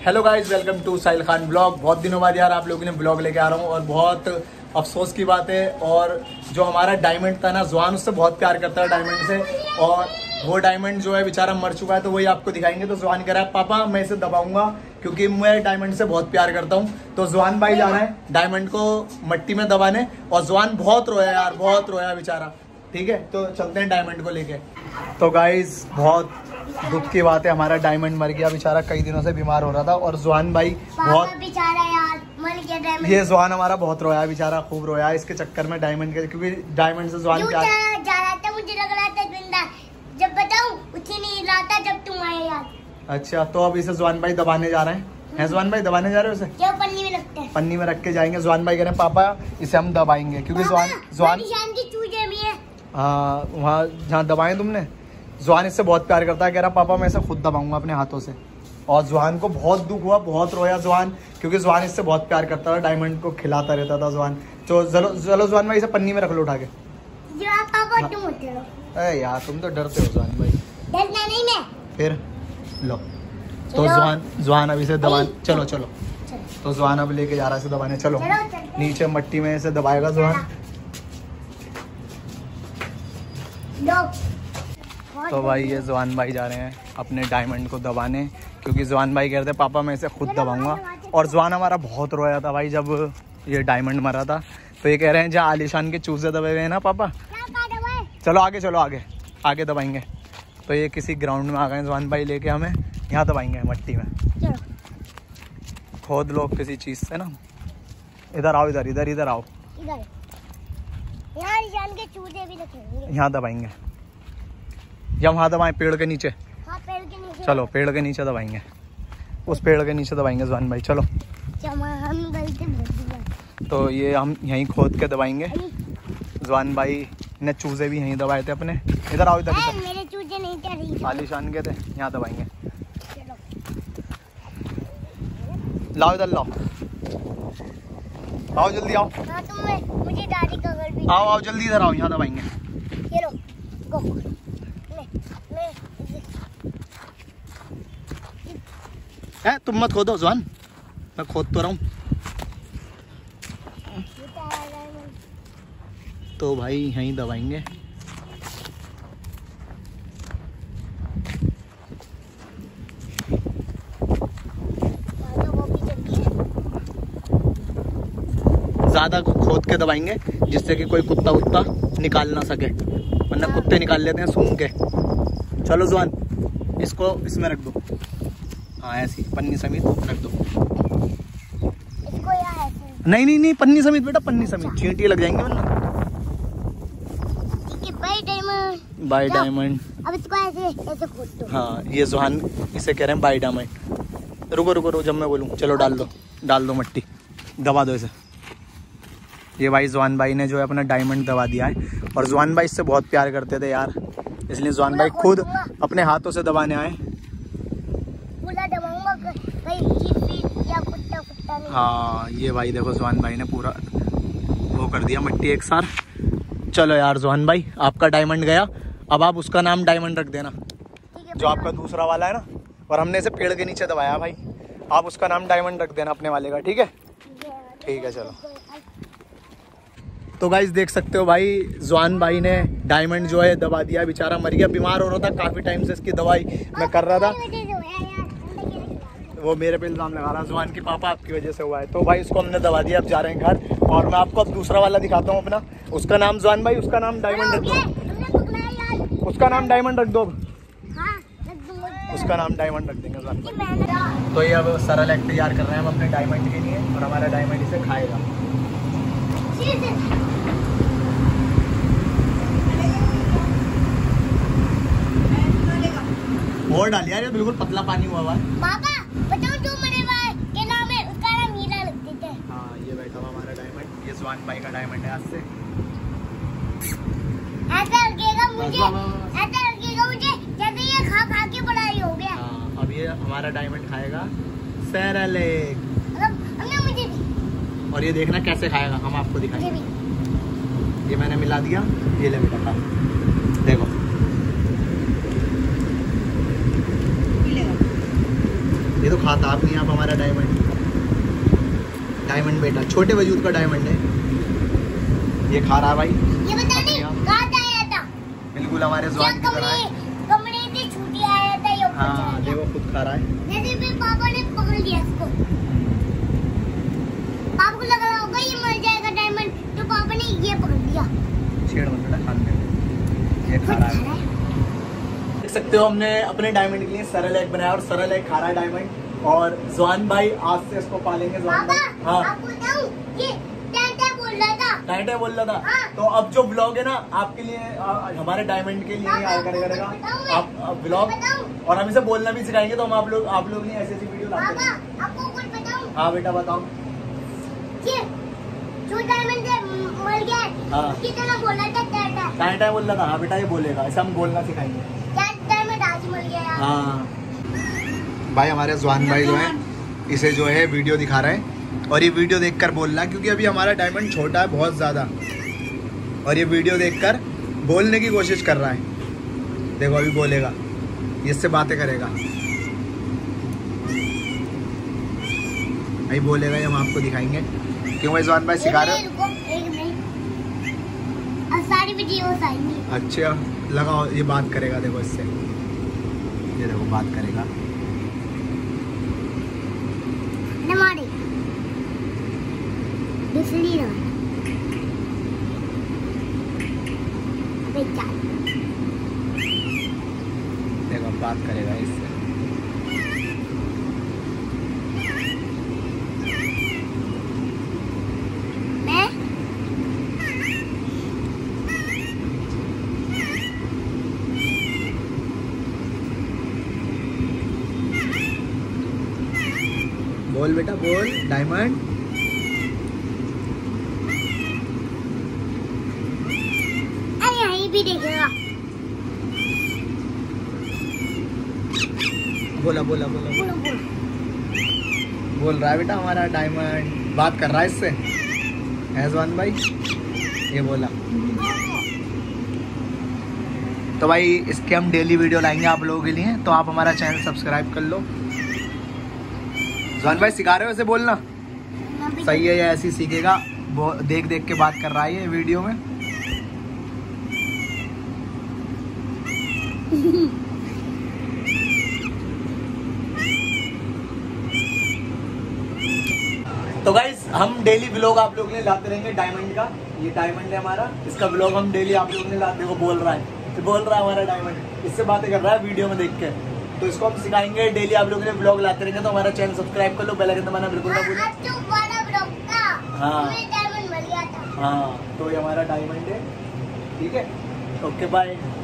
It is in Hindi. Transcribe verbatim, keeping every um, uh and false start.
Hello guys, welcome to Sahil Khan blog. बहुत दिनों बाद यार आप लोगों ने ब्लॉग लेके आ रहा हूँ और बहुत अफसोस की बात है। और जो हमारा डायमंड था ना, जुआन उससे बहुत प्यार करता है डायमंड से, और वो डायमंड जो है बेचारा मर चुका है, तो वही आपको दिखाएंगे। तो जुआन कह रहा है पापा मैं इसे दबाऊंगा क्योंकि मैं डायमंड से बहुत प्यार करता हूँ। तो जुआन भाई जा रहे हैं डायमंड को मट्टी में दबाने, और जुआन बहुत रोया यार, बहुत रोया बेचारा। ठीक है, तो चलते हैं डायमंड को लेके। तो गाइस बहुत दुख की बात है, हमारा डायमंड मर गया बेचारा, कई दिनों से बीमार हो रहा था। और जुआन भाई बहुत बेचारा यार मर गया डायमंड। ये जुआन हमारा बहुत रोया बेचारा, खूब रोया इसके चक्कर में डायमंड के, क्योंकि डायमंड से जुआन प्यार जा रहा था। मुझे लग रहा था जिंदा, जब बताऊं उठी नहीं रहा था जब तुम आए यार। अच्छा, तो अब इसे जुआन भाई दबाने जा रहे हैं। हैं जुआन भाई दबाने जा रहे हो इसे? क्या पन्नी में रखते हैं? पन्नी में रख के जाएंगे। जुआन भाई कह रहे हैं पापा इसे हम दबाएंगे, क्योंकि जुआन जुआन की चूजे भी है। हाँ, वहाँ जहाँ दबाए तुमने, जुआन इससे बहुत प्यार करता है। कह रहा पापा मैं इसे खुद दबाऊंगा अपने हाथों से। और जुआन को बहुत दुख हुआ, बहुत रोया जुआन, क्योंकि जुआन इससे बहुत प्यार करता था, डायमंड को खिलाता रहता था जुआन। तो चलो चलो जुआन भाई इसे पन्नी में रख लो उठा के। पापा तुम होते हो। अरे यार तुम तो डरते हो जुआन भाई। डरना नहीं मैं। फिर लो। तो जुआन जुआन अब इसे दबा, चलो चलो। तो जुआन अब लेके जा रहा है इसे दबाने। चलो नीचे मट्टी में इसे दबाएगा जुआन। तो भाई ये जुआन भाई जा रहे हैं अपने डायमंड को दबाने, क्योंकि जुआन भाई कह रहे थे पापा मैं इसे खुद दबाऊंगा। और जुआन हमारा बहुत रोया था भाई जब ये डायमंड मरा था। तो ये कह रहे हैं जहाँ आलिशान के चूजे दबे हुए हैं ना पापा, चलो आगे चलो, आगे आगे दबाएंगे। तो ये किसी ग्राउंड में आ गए जुआन भाई लेके, हमें यहाँ दबाएंगे मट्टी में। खोद लो किसी चीज से ना। इधर आओ, इधर इधर इधर आओ, इधर यहाँ आलिशान के चूजे भी रखेंगे। यहाँ दबाएंगे, या वहाँ दबाएं पेड़ के नीचे। हाँ, पेड़ के नीचे। चलो पेड़ के नीचे दबाएंगे, उस पेड़ के नीचे दबाएंगे जुआन भाई। चलो हम गलती। तो ये हम यहीं खोद के दबाएंगे। जुआन भाई ने चूजे भी यहीं दबाए थे अपने। इधर आओ, इधर इधर। मेरे चूजे नहीं थे, आलिशान के थे, यहाँ दबाएंगे। लाओ इधर लाओ, आओ जल्दी आओ। हाँ, तुम मुझे दादी का घर भी। आओ आओ जल्दी इधर आओ, यहाँ दबाएंगे। ये लो, गो। है तुम मत खोदो जुआन, मैं खोद तो रहा हूँ। तो भाई यहीं दबाएंगे। ज्यादा खोद के दबाएंगे जिससे कि कोई कुत्ता उत्ता निकाल ना सके, वरना कुत्ते निकाल लेते हैं सूंघ के। चलो जुआन इसको इसमें रख दो। हाँ ऐसी पन्नी समेत रख दो। इसको यहाँ ऐसे। नहीं नहीं नहीं, पन्नी समेत बेटा, पन्नी समेत, चींटी लग जाएंगे वरना। ठीक है, बाय डायमंड। Bye diamond. अब इसको ऐसे ऐसे खोद दो। हाँ ये जुआन इसे कह रहे हैं बाय डायमंड। रुको रुको रुको, जब मैं बोलूँ। चलो डाल दो, डाल दो मट्टी, दबा दो इसे। ये भाई जुआन भाई ने जो है अपना डायमंड दबा दिया है। और जुआन भाई इससे बहुत प्यार करते थे यार, इसलिए जुआन भाई खुद अपने हाथों से दबाने आए। हाँ ये भाई देखो जुआन भाई ने पूरा वो कर दिया मट्टी एक साथ। चलो यार जुआन भाई आपका डायमंड गया, अब आप उसका नाम डायमंड रख देना, जो आपका दूसरा वाला है ना। और हमने इसे पेड़ के नीचे दबाया भाई, आप उसका नाम डायमंड रख देना अपने वाले का। ठीक है ठीक है चलो। तो गाइस देख सकते हो भाई जुआन भाई ने डायमंड जो है दबा दिया, बेचारा मर गया। बीमार हो रहा था काफी टाइम से, इसकी दवाई मैं कर रहा था। वो मेरे पे इल्जाम लगा रहा जुआन की पापा आपकी वजह से हुआ है। तो भाई इसको हमने दबा दिया, अब जा रहे हैं घर। और मैं आपको अब दूसरा वाला दिखाता हूँ अपना, उसका नाम जुआन भाई, उसका नाम डायमंड रख दो, उसका नाम डायमंड रख दो, उसका नाम डायमंड रख देंगे जुआन भाई। तो ये अब सरल एक्ट तैयार कर रहे हैं हम अपने डायमंड के लिए, और हमारा डायमंड इसे खाएगा। और डाल यार, ये बिल्कुल पतला पानी हुआ हुआ है। पापा बताओ जो मेरे भाई के नाम है उसका नाम हीरा रख देते हैं। हाँ ये बैठा हुआ हमारा डायमंड, ये जुआन भाई का डायमंड है। आज से ऐसा लगेगा मुझे, ऐसा लगेगा मुझे जैसे ये खा खा के बड़ा ही हो गया। हाँ अब ये हमारा डायमंड खाएगा सरल एक्ट। हमने मुझे भी। और ये देखना कैसे खाएगा, हम आपको दिखाएंगे। ये मैंने मिला दिया, ये ले बेटा खा, देखो। ये तो खाता आप नहीं, आप हमारा डायमंड डायमंड बेटा, छोटे वजूद का डायमंड है। ये खा रहा है भाई। ये बता नहीं कहाँ से आया था? बिल्कुल हमारे ज़ुबान की तरह है। कमरे से छूट आया था ये। हाँ देखो खुद खा रहा है। जैसे फिर पापा ने पकड़ लिया इसको। पापा को लग रहा होगा ये मर जाएगा डायमंड, तो पापा ने ये पकड़ लिया। छेड़ मत बेटा, खाने दे। ये खा रहा है। देख सकते हो हमने अपने डायमंड के लिए सरल एग बनाया और सरल एग खा रहा है डायमंड। और जवान भाई आज से इसको पालेंगे। जवान भाई हाँ आपको बताऊं, ये टाटा बोल रहा था। टाटा बोल रहा था। हाँ। तो अब जो ब्लॉग है ना आपके लिए, आ, हमारे डायमंड के लिए आया करेगा आप ब्लॉग, और हम इसे बोलना भी सिखाएंगे। तो हम आप लोग आप लोग ने ऐसी ऐसी वीडियो लाते हैं। आपको कुछ बताऊं? हाँ बेटा बताओ। ये जो डायमंड मर गया है, हाँ। कितना बोला था टाटा? टाटा बोल रहा था। हाँ बेटा ये बोलेगा, ऐसा हम बोलना सिखाएंगे। डायमंड आज मर गया यार। हाँ भाई हमारे जवान भाई जो है इसे जो है वीडियो दिखा रहे हैं, और ये वीडियो देखकर बोल रहा है क्योंकि अभी हमारा डायमंड छोटा है बहुत ज़्यादा, और ये वीडियो देखकर बोलने की कोशिश कर रहा है। देखो अभी बोलेगा, ये इससे बातें करेगा। अभी बोलेगा, ये हम आपको दिखाएंगे। क्यों भाई जवान भाई सिखा रहे हो? सारी वीडियोस आएंगी। अच्छा लगाओ, ये बात करेगा। देखो इससे, ये देखो बात करेगा। नमारी बिजली ना बेटा, देखो बात करेगा इससे। मैं बोल बेटा बोल डायमंड। अरे यहीं भी देखेगा। बोला बोला बोला बोलो बोलो। बोल रहा है बेटा हमारा डायमंड, बात कर रहा है इससे। हैजवान भाई ये बोला। तो भाई इसके हम डेली वीडियो लाएंगे आप लोगों के लिए, तो आप हमारा चैनल सब्सक्राइब कर लो। जवान भाई सिखा रहे हो ऐसे बोलना? सही है, ये ऐसे ही सीखेगा। वो देख देख के बात कर रहा है ये वीडियो में। तो गाइस हम डेली व्लॉग आप लोगों के लिए लाते रहेंगे डायमंड का। ये डायमंड है हमारा, इसका व्लॉग हम डेली आप लोगों के लिए लाते हैं। वो बोल रहा है, तो बोल रहा है हमारा डायमंड, इससे बातें कर रहा है वीडियो में देख के। तो इसको हम सिखाएंगे, डेली आप लोगों के लिए व्लॉग लाते रहेंगे। तो हमारा चैनल सब्सक्राइब कर लो, बेल आइकन दबाना बिल्कुल ना भूलें। आज तो बड़ा ब्लॉग था। हाँ। मुझे डायमंड मिल गया था। हाँ तो ये हमारा डायमंड है। ठीक है, ओके बाय।